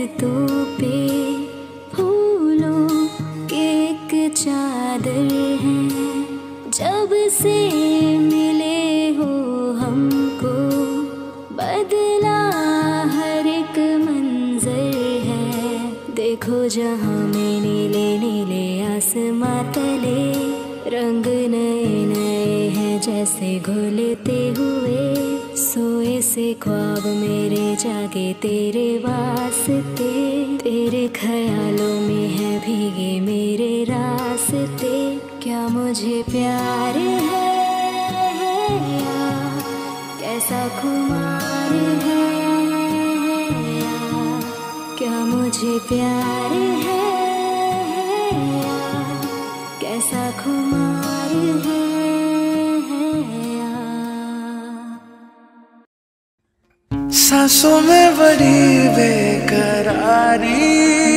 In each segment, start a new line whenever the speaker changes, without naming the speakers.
दरख्तों पे फूलों के एक चादर है। जब से मिले हो हमको बदला हर एक मंजर है। देखो जहाँ में नीले नीले आसमां तले रंग नए नए हैं जैसे घुलते हुए। सोए से ख्वाब मेरे जागे तेरे वास्ते, तेरे ख्यालों में है भीगे मेरे रास्ते। क्या मुझे प्यार है या कैसा खुमार है या क्या मुझे प्यार है या कैसा खुमार है।
सांसों में बड़ी बेकरारी,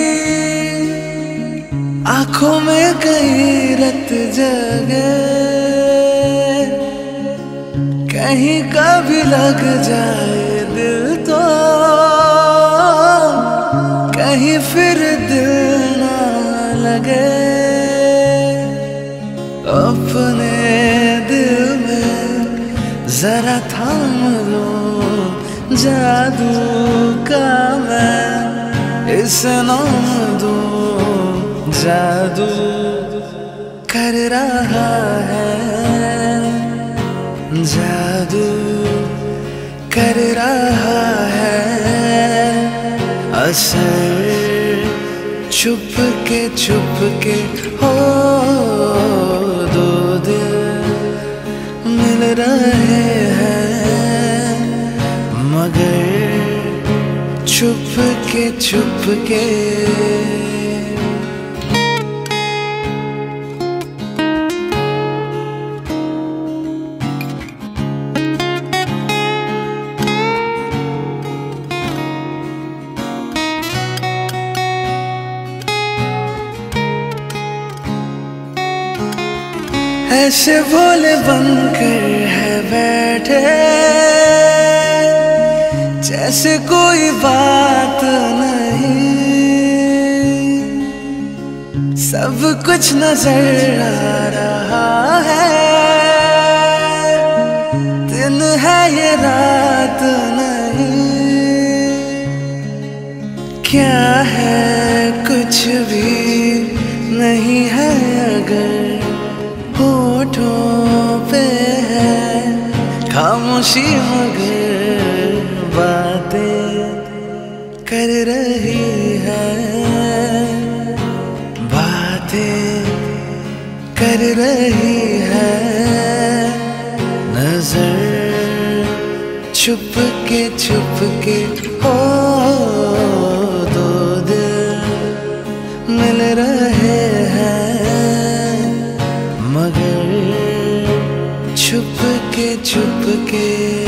आंखों में कई रत जगे। कहीं कभी लग जाए दिल तो कहीं फिर दिल ना लगे। अपने दिल में जरा थाम लो जादू का मैं इस नाम दूं। जादू कर रहा है, जादू कर रहा है असर। छुप के हो दो दिल मिल रहे हैं मगर छुप के। ऐसे भोले बनकर है बैठे जैसे कोई बात नहीं। सब कुछ नजर आ रहा है, दिन है ये रात नहीं। क्या है कुछ भी नहीं है अगर होठों पे है खामोशी मगर बातें कर रही है। बातें कर रही है नजर छुप के हो दो दिल मिल रहे हैं मगर छुप के।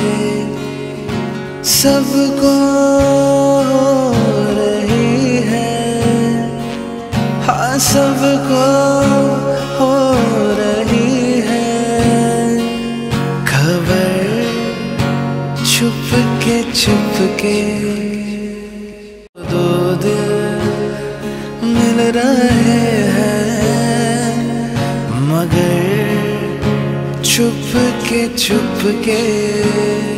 सबको हो रही है, हाँ सबको हो रही है खबर। छुप के दो दिल मिल रहे हैं मगर छुप के।